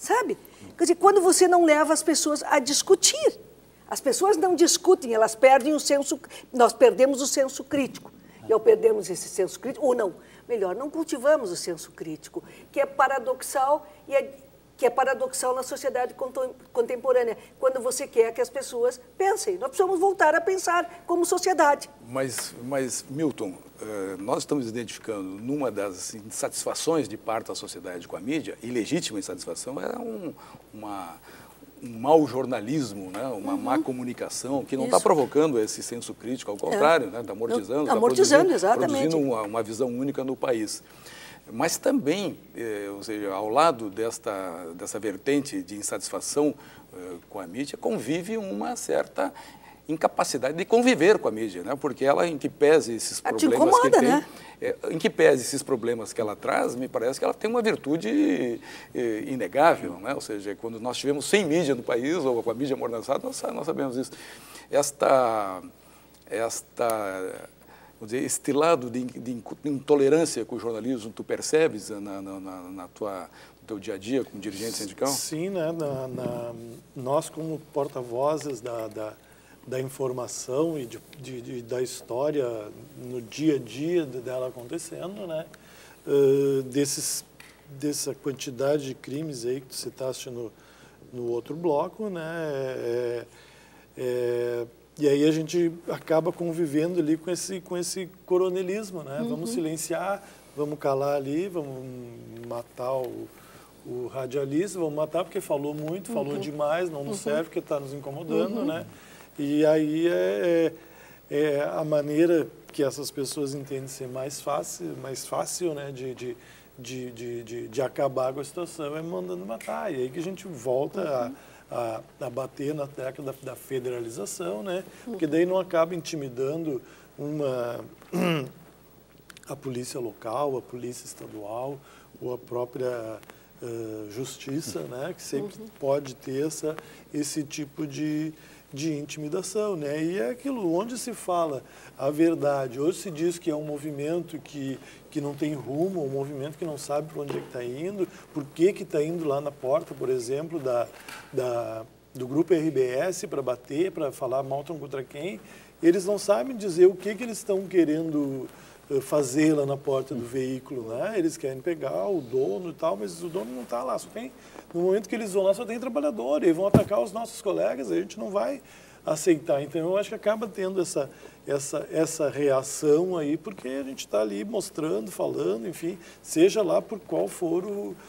sabe? Quer dizer, quando você não leva as pessoas a discutir. As pessoas não discutem, elas perdem o senso, nós perdemos o senso crítico. E ao perdermos esse senso crítico, ou não, melhor, não cultivamos o senso crítico, que é paradoxal que é paradoxal na sociedade contemporânea, quando você quer que as pessoas pensem. Nós precisamos voltar a pensar como sociedade. Mas Milton, nós estamos identificando numa das insatisfações de parte da sociedade com a mídia, e legítima insatisfação, é um mau jornalismo, né? Uma má comunicação, que não está provocando esse senso crítico, ao contrário, né? Está amortizando, produzindo uma visão única no país. Mas também, ou seja, ao lado dessa vertente de insatisfação com a mídia, convive uma certa incapacidade de conviver com a mídia, né? Porque ela, em que pese esses problemas que tem, né? Em que pese esses problemas que ela traz, me parece que ela tem uma virtude inegável, né? Ou seja, quando nós tivemos sem mídia no país, ou com a mídia amordaçada, nós sabemos isso. Vamos dizer, este lado de intolerância com o jornalismo, tu percebes no teu dia a dia como dirigente sindical? Sim, né? Nós como porta-vozes da informação e da história no dia a dia dela acontecendo, né? Dessa quantidade de crimes aí que tu citaste no outro bloco, né? E aí a gente acaba convivendo ali com esse coronelismo, né? Vamos silenciar, vamos calar ali, vamos matar o radialista, vamos matar porque falou muito, falou demais, não nos serve porque está nos incomodando, né? E aí é a maneira que essas pessoas entendem ser mais fácil, né? De acabar com a situação é mandando matar. E aí que a gente volta a bater na tecla da federalização, né? Porque daí não acaba intimidando a polícia local, a polícia estadual ou a própria justiça, né? Que sempre pode ter esse tipo de intimidação, né? E é aquilo, onde se fala a verdade, hoje se diz que é um movimento que não tem rumo, um movimento que não sabe para onde é que está indo, por que está indo lá na porta, por exemplo, do grupo RBS para bater, para falar mal contra quem, eles não sabem dizer o que eles estão querendo fazer lá na porta do veículo, né? Eles querem pegar o dono e tal, mas o dono não está lá, no momento que eles vão lá só tem trabalhador, e vão atacar os nossos colegas, a gente não vai aceitar. Então eu acho que acaba tendo essa reação aí, porque a gente está ali mostrando, falando, enfim, seja lá por qual for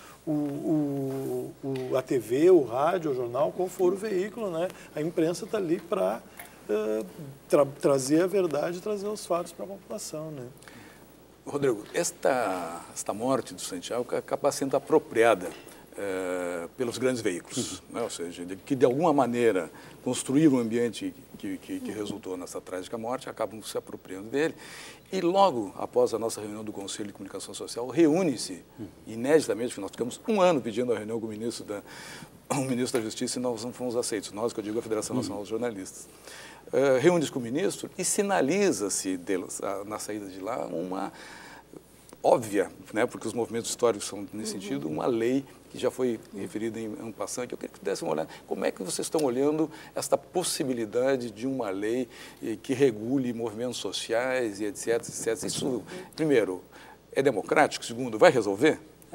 a TV, o rádio, o jornal, qual for o veículo, né? A imprensa está ali para trazer a verdade, trazer os fatos para a população, né? Rodrigo, esta morte do Santiago acaba sendo apropriada pelos grandes veículos, né? Ou seja, que de alguma maneira construíram um ambiente que resultou nessa trágica morte, acabam se apropriando dele. E logo após a nossa reunião do Conselho de Comunicação Social, reúne-se, ineditamente, nós ficamos um ano pedindo a reunião com o ministro da Justiça e nós não fomos aceitos, nós, que eu digo, a Federação Nacional dos Jornalistas. Reúne-se com o ministro e sinaliza-se na saída de lá uma óbvia, né, porque os movimentos históricos são nesse sentido, uma lei que já foi referida em passant, que eu queria que dessem uma olhada. Como é que vocês estão olhando esta possibilidade de uma lei que regule movimentos sociais e etc, etc? Isso, primeiro, é democrático? Segundo, vai resolver?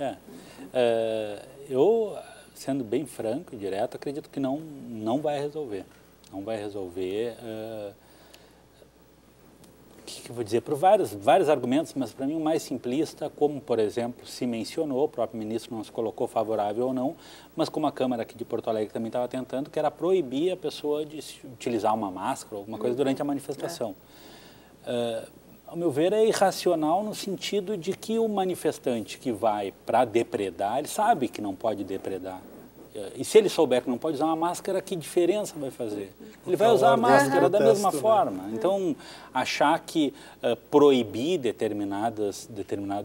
Eu, sendo bem franco e direto, acredito que não vai resolver. Não vai resolver. O que eu vou dizer? Por vários argumentos, mas para mim o mais simplista, como, por exemplo, se mencionou, o próprio ministro não se colocou favorável ou não, mas como a Câmara aqui de Porto Alegre também estava tentando, que era proibir a pessoa de utilizar uma máscara ou alguma coisa durante a manifestação. Ao meu ver, é irracional no sentido de que o manifestante que vai para depredar, ele sabe que não pode depredar. E se ele souber que não pode usar uma máscara, que diferença vai fazer? Ele vai usar a máscara da mesma forma. Então, achar que proibir determinados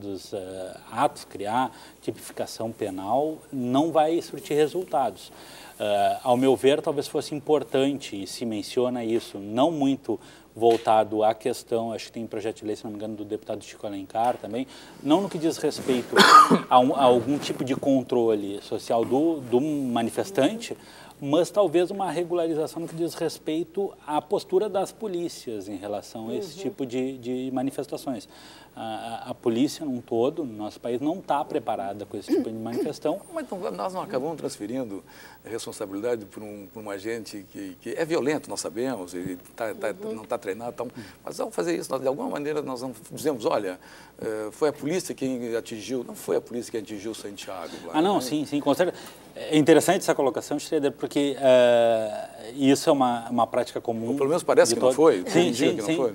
atos, criar tipificação penal, não vai surtir resultados. Ao meu ver, talvez fosse importante, e se menciona isso, não muito voltado à questão, acho que tem projeto de lei, se não me engano, do deputado Chico Alencar também, não no que diz respeito a algum tipo de controle social do manifestante, mas talvez uma regularização no que diz respeito à postura das polícias em relação a esse tipo de manifestações. A polícia, num todo, no nosso país, não está preparada com esse tipo de manifestação. Mas então, nós não acabamos transferindo a responsabilidade para um agente que é violento, nós sabemos, ele não está treinado, então, mas ao fazer isso, de alguma maneira, nós não dizemos, olha, foi a polícia quem atingiu, não foi a polícia quem atingiu o Santiago. Lá, não, né? sim, com certeza. É interessante essa colocação, Schroeder, porque isso é uma prática comum. Ou pelo menos parece que não foi. Sim. Não foi.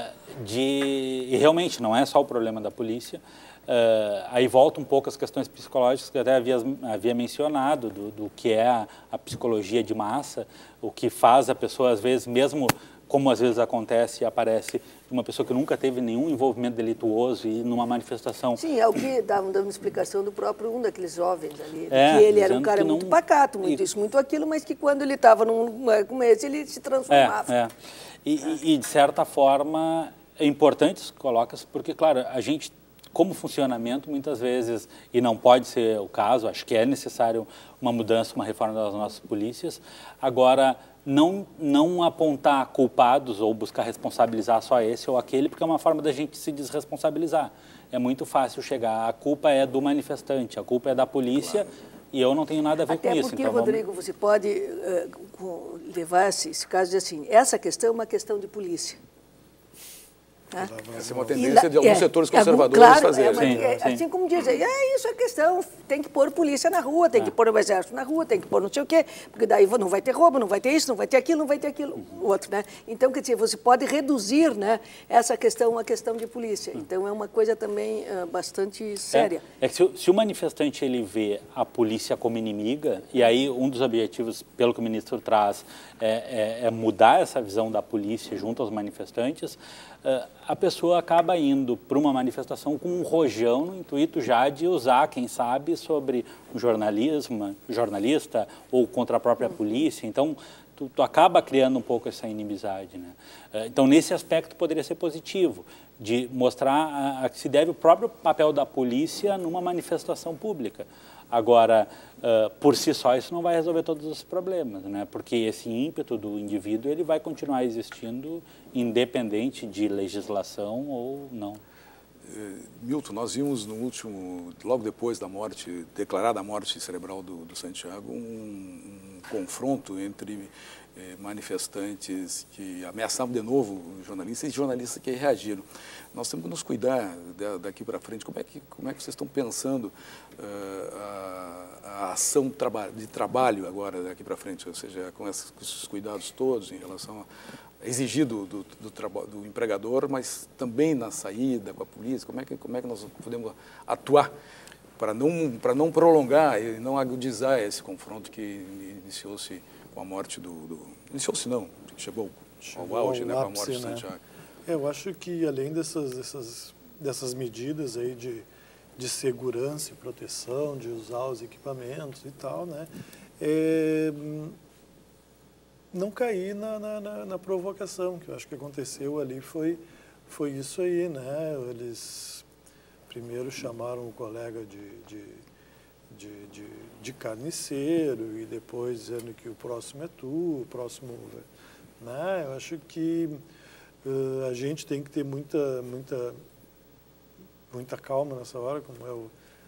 E realmente não é só o problema da polícia. Aí volta um pouco as questões psicológicas que eu até havia mencionado, do que é a psicologia de massa, o que faz a pessoa, às vezes, mesmo como às vezes acontece e aparece uma pessoa que nunca teve nenhum envolvimento delituoso e numa manifestação... Sim, é o que estavam dando explicação do próprio um daqueles jovens ali, que ele era um cara muito pacato, muito isso, muito aquilo, mas que quando ele estava com esse, ele se transformava. E de certa forma, é importante isso que colocas, porque, claro, a gente, como funcionamento, muitas vezes, e não pode ser o caso, acho que é necessário uma mudança, uma reforma das nossas polícias. Agora, não apontar culpados ou buscar responsabilizar só esse ou aquele, porque é uma forma da gente se desresponsabilizar. É muito fácil chegar, a culpa é do manifestante, a culpa é da polícia, claro, e eu não tenho nada a ver com isso. Até porque, então, Rodrigo, você pode levar esse caso de assim, essa questão é uma questão de polícia. Essa é uma tendência de alguns setores conservadores fazerem. Assim como dizem, isso é questão, tem que pôr polícia na rua, tem que pôr o exército na rua, tem que pôr não sei o quê, porque daí não vai ter roubo, não vai ter isso, não vai ter aquilo, não vai ter aquilo, outro, né? Então, quer dizer, você pode reduzir, né, essa questão a uma questão de polícia. Então, é uma coisa também bastante séria. É que se o manifestante ele vê a polícia como inimiga, e aí um dos objetivos, pelo que o ministro traz, é mudar essa visão da polícia junto aos manifestantes, a pessoa acaba indo para uma manifestação com um rojão no intuito já de usar, quem sabe, sobre um jornalista ou contra a própria polícia. Então, tu acaba criando um pouco essa inimizade, né? Então, nesse aspecto, poderia ser positivo, de mostrar a que se deve o próprio papel da polícia numa manifestação pública. Agora, por si só, isso não vai resolver todos os problemas, né? Porque esse ímpeto do indivíduo ele vai continuar existindo independente de legislação ou não. Milton, nós vimos no último, logo depois da morte, declarada a morte cerebral do Santiago, um confronto entre manifestantes que ameaçavam de novo jornalistas e jornalistas que reagiram. Nós temos que nos cuidar daqui para frente. Como é que vocês estão pensando a ação de trabalho agora daqui para frente? Ou seja, com esses cuidados todos em relação a exigir do empregador, mas também na saída com a polícia. Como é que nós podemos atuar para não prolongar e não agudizar esse confronto que iniciou-se com a morte iniciou-se não, chegou ao auge, né, com a morte do Santiago. Eu acho que além dessas medidas aí de segurança e proteção, de usar os equipamentos e tal, né, não cair na provocação, que eu acho que aconteceu ali foi isso aí, né? Eles primeiro chamaram o colega de carniceiro e depois dizendo que o próximo é tu, o próximo, né? Eu acho que a gente tem que ter muita calma nessa hora, como é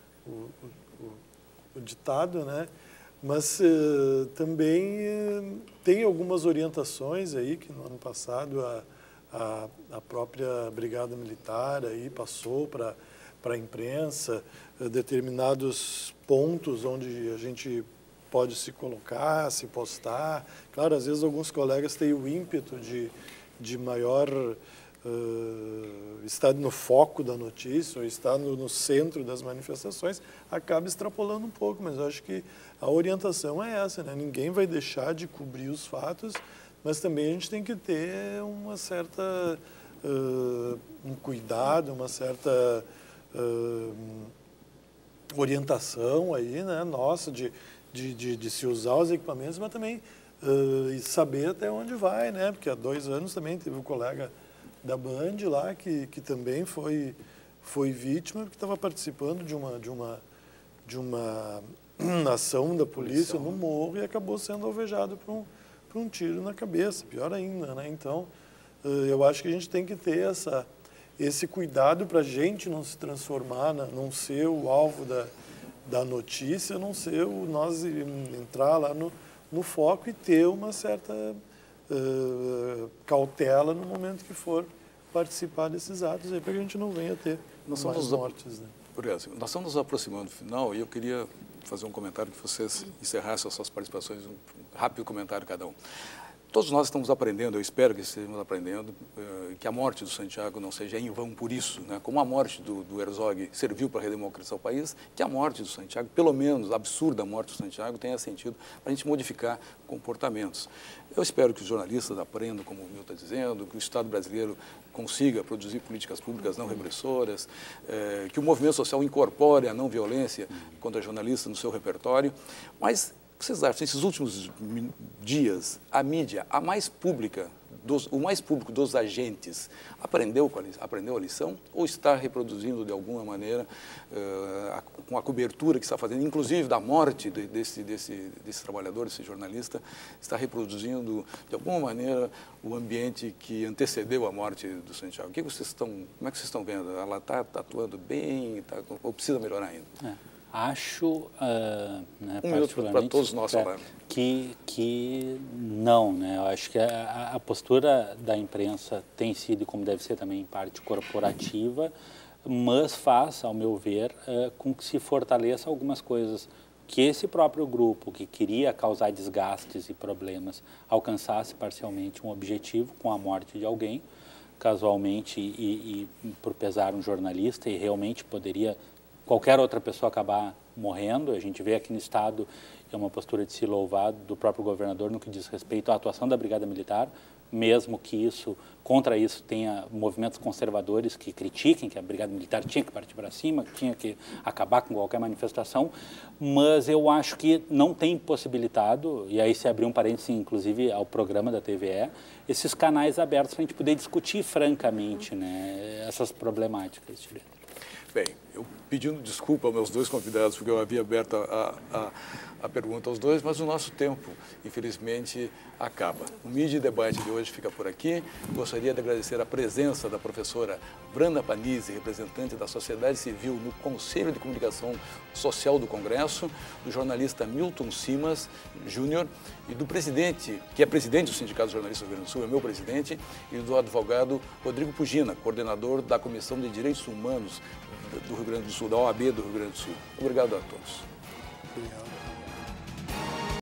o ditado, né? Mas também tem algumas orientações aí que no ano passado a própria Brigada Militar aí passou para a imprensa determinados pontos onde a gente pode se colocar, se postar. Claro, às vezes alguns colegas têm o ímpeto de maior estar no foco da notícia ou estar no centro das manifestações, acaba extrapolando um pouco, mas eu acho que a orientação é essa, né? Ninguém vai deixar de cobrir os fatos, mas também a gente tem que ter uma certa um cuidado, uma certa orientação aí, né, nossa, de de se usar os equipamentos, mas também e saber até onde vai, né? Porque há 2 anos também teve um colega da Band lá que também foi vítima, porque estava participando de uma ação da polícia no morro e acabou sendo alvejado por um tiro na cabeça, pior ainda, né? Então, eu acho que a gente tem que ter esse cuidado para a gente não se transformar, não ser o alvo da notícia, não ser nós entrar lá no foco e ter uma certa cautela no momento que for participar desses atos, para que a gente não venha a ter mais mortes. Né? Nós estamos nos aproximando do final e eu queria fazer um comentário que vocês encerrassem as suas participações, um rápido comentário cada um. Todos nós estamos aprendendo, eu espero que estejamos aprendendo, que a morte do Santiago não seja em vão por isso, né? Como a morte do Herzog serviu para redemocratizar o país, que a morte do Santiago, pelo menos a absurda morte do Santiago, tenha sentido para a gente modificar comportamentos. Eu espero que os jornalistas aprendam, como o Milton está dizendo, que o Estado brasileiro consiga produzir políticas públicas não repressoras, que o movimento social incorpore a não violência contra jornalistas no seu repertório, mas vocês acham, nesses últimos dias, a mídia, o mais público dos agentes, aprendeu a lição ou está reproduzindo de alguma maneira, com a cobertura que está fazendo, inclusive da morte desse trabalhador, desse jornalista, está reproduzindo de alguma maneira o ambiente que antecedeu a morte do Santiago? Como é que vocês estão vendo? Ela está atuando bem ou precisa melhorar ainda? Acho, né, para todos nós falarmos, que não, né? Eu acho que a postura da imprensa tem sido, como deve ser também, em parte corporativa, mas faz, ao meu ver, com que se fortaleça algumas coisas que esse próprio grupo, que queria causar desgastes e problemas, alcançasse parcialmente um objetivo com a morte de alguém, casualmente e por pesar um jornalista, e realmente poderia qualquer outra pessoa acabar morrendo. A gente vê aqui no Estado, é uma postura de se louvar do próprio governador no que diz respeito à atuação da Brigada Militar, mesmo que contra isso tenha movimentos conservadores que critiquem que a Brigada Militar tinha que partir para cima, que tinha que acabar com qualquer manifestação, mas eu acho que não tem possibilitado, e aí se abrir um parênteses, inclusive, ao programa da TVE, esses canais abertos para a gente poder discutir francamente, né, essas problemáticas. Bem, eu pedindo desculpa aos meus 2 convidados, porque eu havia aberto a pergunta aos 2, mas o nosso tempo, infelizmente, acaba. O Mídia Debate de hoje fica por aqui. Gostaria de agradecer a presença da professora Branda Panizzi, representante da sociedade civil no Conselho de Comunicação Social do Congresso, do jornalista Milton Simas Júnior e do presidente, que é presidente do Sindicato dos Jornalistas do Rio Grande do Sul, é meu presidente, e do advogado Rodrigo Pugina, coordenador da Comissão de Direitos Humanos do Rio Grande do Sul, da OAB do Rio Grande do Sul. Obrigado a todos. Obrigado.